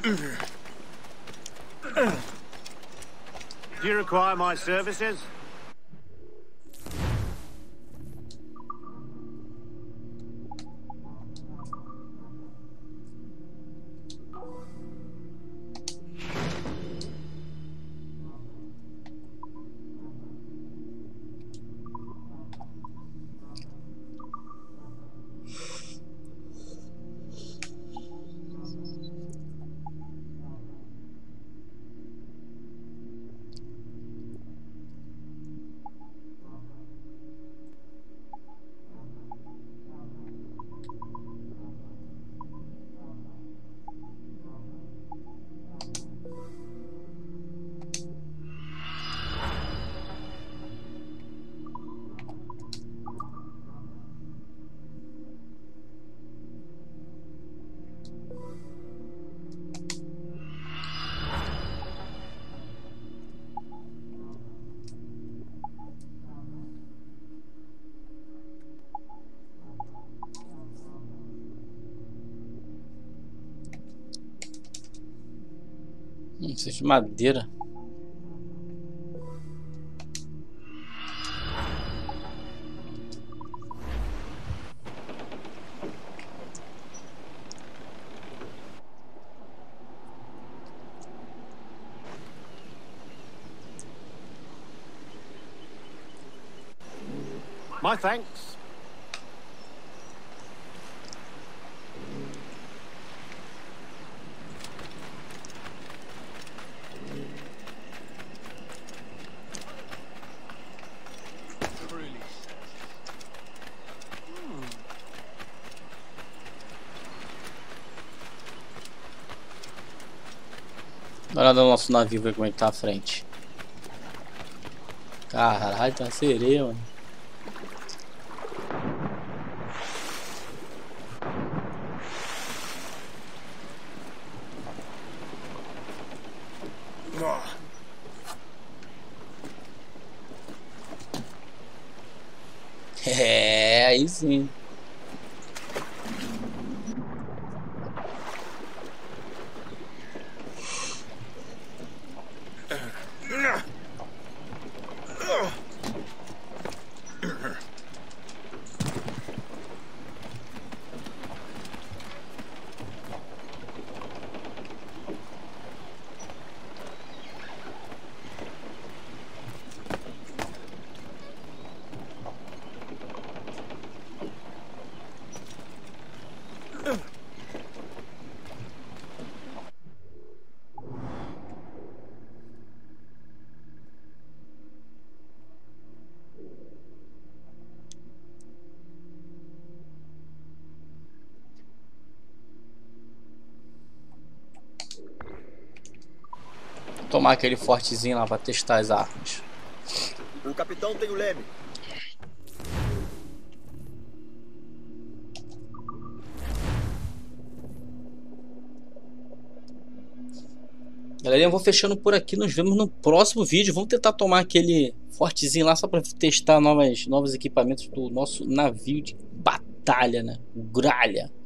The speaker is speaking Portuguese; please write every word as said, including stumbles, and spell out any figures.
Do you require my services? Hum, isso é de madeira. My thanks. Dá uma olhada no nosso navio, ver como é que tá à frente. Caralho, tá uma sereia, mano. É, aí sim. Tomar aquele fortezinho lá pra testar as armas. O capitão tem o leme. Galera, eu vou fechando por aqui. Nos vemos no próximo vídeo. Vamos tentar tomar aquele fortezinho lá só pra testar novas, novos equipamentos do nosso navio de batalha, né? Gralha.